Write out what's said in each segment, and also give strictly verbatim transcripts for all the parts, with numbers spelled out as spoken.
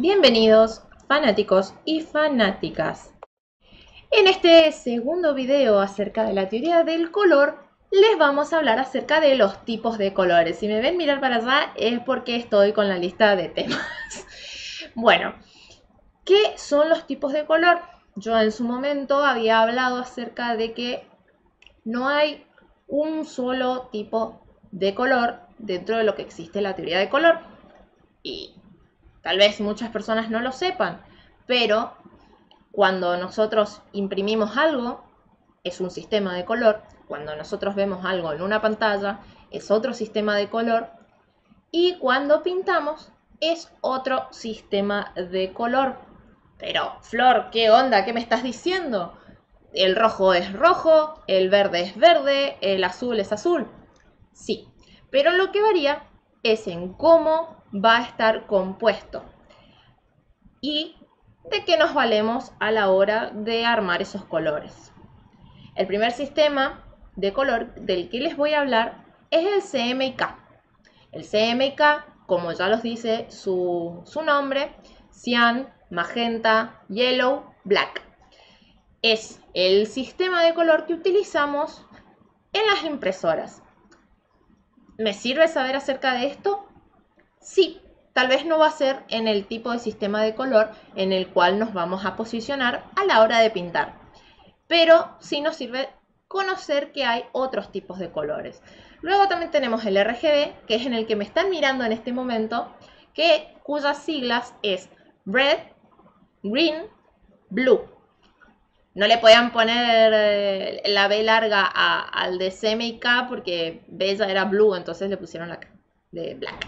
Bienvenidos, fanáticos y fanáticas. En este segundo video acerca de la teoría del color, les vamos a hablar acerca de los tipos de colores. Si me ven mirar para allá es porque estoy con la lista de temas. Bueno, ¿qué son los tipos de color? Yo en su momento había hablado acerca de que no hay un solo tipo de color dentro de lo que existe la teoría de color. Y tal vez muchas personas no lo sepan, pero cuando nosotros imprimimos algo, es un sistema de color. Cuando nosotros vemos algo en una pantalla, es otro sistema de color. Y cuando pintamos, es otro sistema de color. Pero, Flor, ¿qué onda? ¿Qué me estás diciendo? El rojo es rojo, el verde es verde, el azul es azul. Sí, pero lo que varía es en cómo va a estar compuesto y de qué nos valemos a la hora de armar esos colores. El primer sistema de color del que les voy a hablar es el C M Y K. El C M Y K, como ya los dice su, su nombre, cian, magenta, yellow, black. Es el sistema de color que utilizamos en las impresoras. ¿Me sirve saber acerca de esto? Sí, tal vez no va a ser en el tipo de sistema de color en el cual nos vamos a posicionar a la hora de pintar, pero sí nos sirve conocer que hay otros tipos de colores. Luego también tenemos el R G B, que es en el que me están mirando en este momento, que, cuyas siglas es Red, Green, Blue. No le podían poner eh, la B larga a, al de C M Y K porque B ya era Blue, entonces le pusieron la K de Black.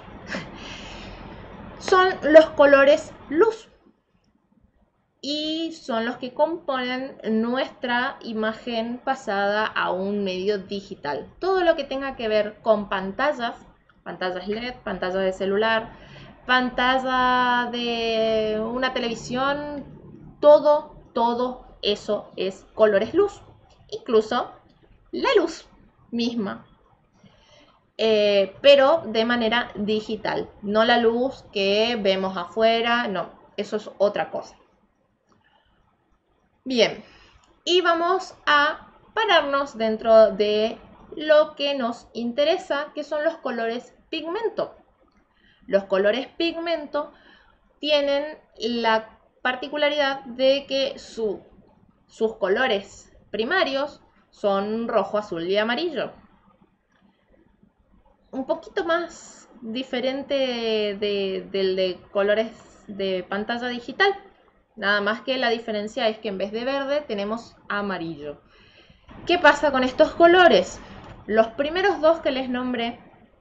Son los colores luz y son los que componen nuestra imagen pasada a un medio digital. Todo lo que tenga que ver con pantallas, pantallas L E D, pantalla de celular, pantalla de una televisión, todo, todo eso es colores luz. Incluso la luz misma. Eh, pero de manera digital, no la luz que vemos afuera, no, eso es otra cosa. Bien, y vamos a pararnos dentro de lo que nos interesa, que son los colores pigmento. Los colores pigmento tienen la particularidad de que su, sus colores primarios son rojo, azul y amarillo. Un poquito más diferente del de, de, de colores de pantalla digital. Nada más que la diferencia es que en vez de verde tenemos amarillo. ¿Qué pasa con estos colores? Los primeros dos que les nombré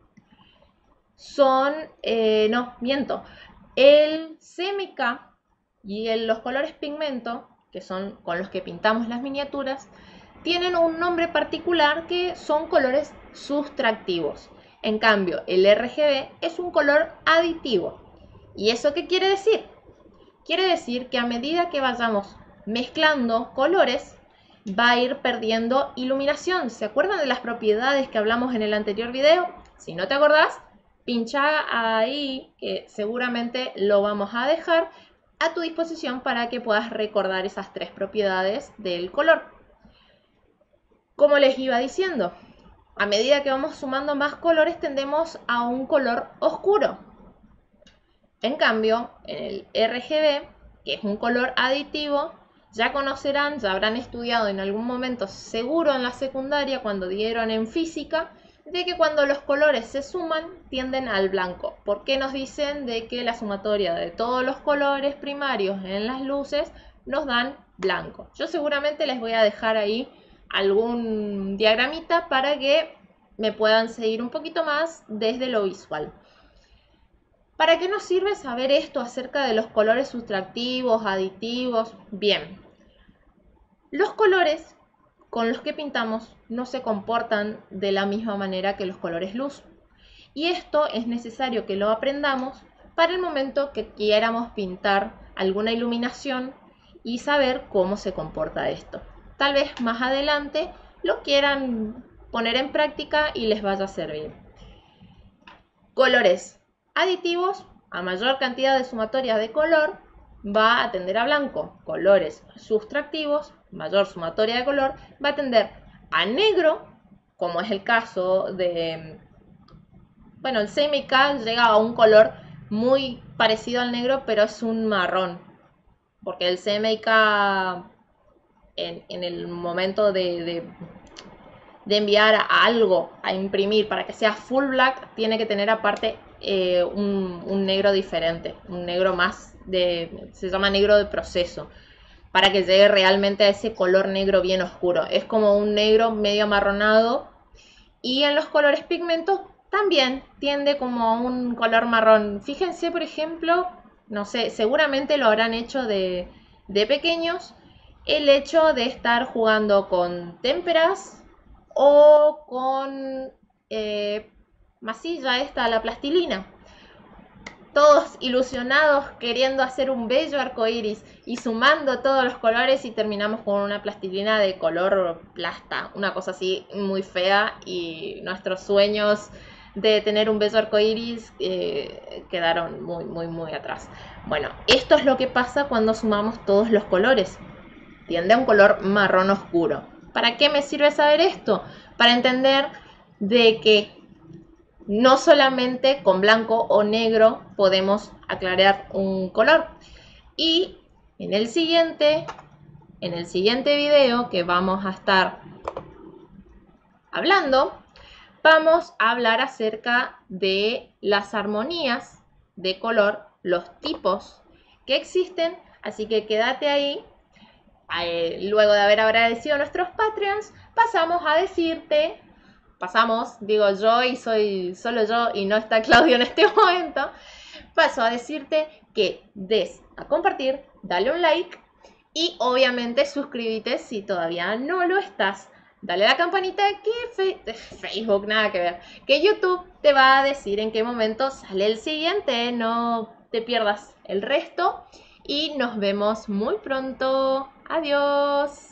son, eh, no, miento, el C M Y K y el, los colores pigmento, que son con los que pintamos las miniaturas, tienen un nombre particular que son colores sustractivos. En cambio, el R G B es un color aditivo. ¿Y eso qué quiere decir? Quiere decir que a medida que vayamos mezclando colores, va a ir perdiendo iluminación. ¿Se acuerdan de las propiedades que hablamos en el anterior video? Si no te acordás, pincha ahí, que seguramente lo vamos a dejar a tu disposición para que puedas recordar esas tres propiedades del color. Como les iba diciendo, a medida que vamos sumando más colores tendemos a un color oscuro. En cambio, en el R G B, que es un color aditivo, ya conocerán, ya habrán estudiado en algún momento, seguro en la secundaria, cuando dieron en física, de que cuando los colores se suman, tienden al blanco. ¿Por qué nos dicen de que la sumatoria de todos los colores primarios en las luces nos dan blanco? Yo seguramente les voy a dejar ahí algún diagramita para que me puedan seguir un poquito más desde lo visual. ¿Para qué nos sirve saber esto acerca de los colores sustractivos, aditivos? Bien, los colores con los que pintamos no se comportan de la misma manera que los colores luz. Y esto es necesario que lo aprendamos para el momento que quieramos pintar alguna iluminación y saber cómo se comporta esto. Tal vez más adelante lo quieran poner en práctica y les vaya a servir. Colores aditivos a mayor cantidad de sumatoria de color, va a tender a blanco. Colores sustractivos, mayor sumatoria de color, va a tender a negro, como es el caso de... Bueno, el C M Y K llega a un color muy parecido al negro, pero es un marrón. Porque el C M Y K, en, en el momento de, de, de enviar a algo a imprimir para que sea full black, tiene que tener aparte eh, un, un negro diferente. Un negro más de... se llama negro de proceso. Para que llegue realmente a ese color negro bien oscuro. Es como un negro medio amarronado. Y en los colores pigmentos también tiende como a un color marrón. Fíjense, por ejemplo, no sé, seguramente lo habrán hecho de, de pequeños, el hecho de estar jugando con témperas o con eh, masilla esta, la plastilina. Todos ilusionados queriendo hacer un bello arco iris y sumando todos los colores, y terminamos con una plastilina de color plasta, una cosa así muy fea, y nuestros sueños de tener un bello arco iris eh, quedaron muy muy muy atrás. Bueno, esto es lo que pasa cuando sumamos todos los colores. Tiende a un color marrón oscuro. ¿Para qué me sirve saber esto? Para entender de que no solamente con blanco o negro podemos aclarar un color. Y en el siguiente, en el siguiente video que vamos a estar hablando, vamos a hablar acerca de las armonías de color, los tipos que existen. Así que quédate ahí. Eh, luego de haber agradecido a nuestros Patreons, pasamos a decirte... Pasamos, digo yo y soy solo yo y no está Claudio en este momento, paso a decirte que des a compartir, dale un like y obviamente suscríbete si todavía no lo estás. Dale a la campanita que fe Facebook, nada que ver, que YouTube te va a decir en qué momento sale el siguiente, no te pierdas el resto y nos vemos muy pronto. Adiós.